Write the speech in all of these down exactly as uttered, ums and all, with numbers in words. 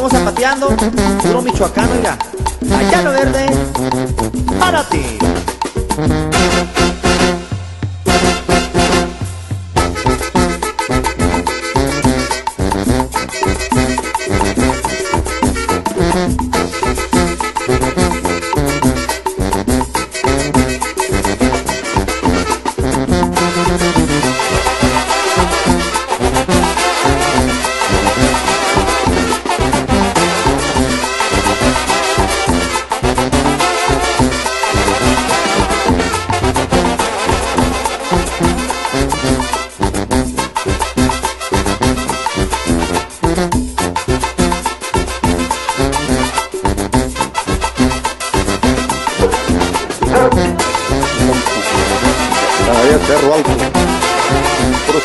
estamos zapateando, puro michoacano, mira. Allá lo verde, para ti. Cerro Alto, puro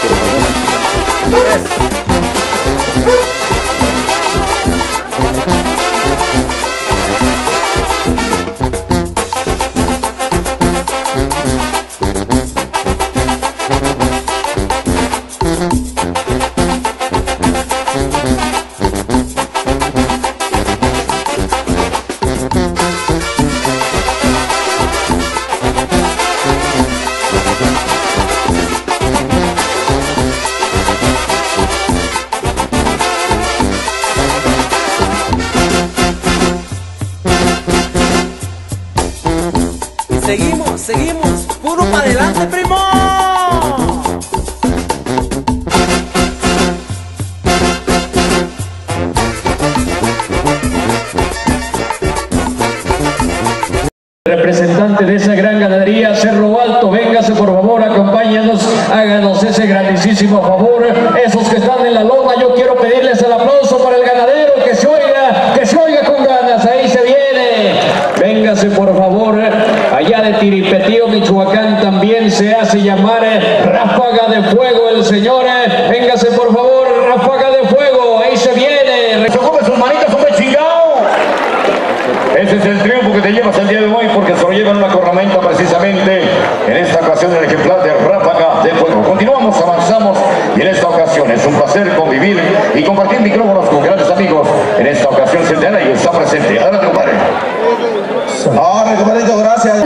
Seguimos, seguimos, puro para adelante, primo. Representante de esa gran ganadería, Cerro Alto, véngase por favor, acompáñanos, háganos ese grandísimo favor. Esos que están en la lona, yo quiero pedirles el aplauso para el ganadero, que se oiga, que se oiga con ganas, ahí se viene. Véngase por favor, allá de Tiripetío, Michoacán, también se hace llamar Ráfaga de Fuego el señor. Véngase por favor, Ráfaga de Fuego, ahí se viene. Recoge sus manitas, hombre chingado. Ese es el triunfo que te llevas el día de hoy, porque se lo llevan una cornamenta precisamente en esta ocasión el ejemplar de Ráfaga de Fuego. Continuamos, avanzamos y en esta ocasión es un placer convivir y compartir micrófonos con grandes amigos. En esta ocasión Centena y está presente. Adelante, compadre. Ahora, compadrito, gracias.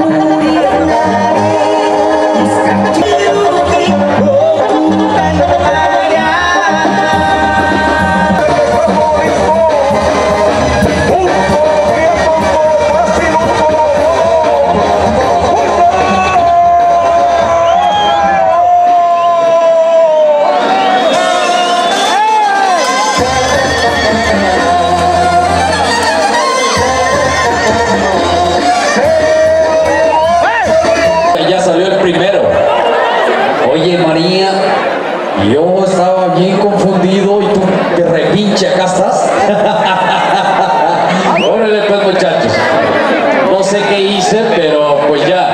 Oye María, yo estaba bien confundido y tú de repinche acá estás. Órale pues muchachos, no sé qué hice, pero pues ya.